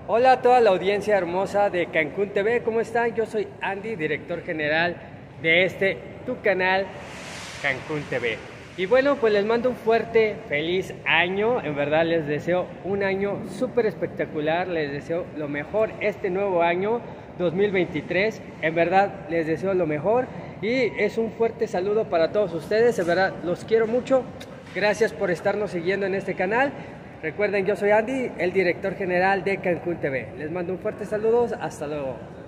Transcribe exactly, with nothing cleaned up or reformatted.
Hola a toda la audiencia hermosa de Cancún T V, ¿cómo están? Yo soy Andy, director general de este, tu canal Cancún T V. Y bueno, pues les mando un fuerte, feliz año, en verdad les deseo un año súper espectacular, les deseo lo mejor este nuevo año dos mil veintitrés, en verdad les deseo lo mejor y es un fuerte saludo para todos ustedes, en verdad los quiero mucho, gracias por estarnos siguiendo en este canal. Recuerden, yo soy Andy, el director general de Cancún T V. Les mando un fuerte saludo, hasta luego.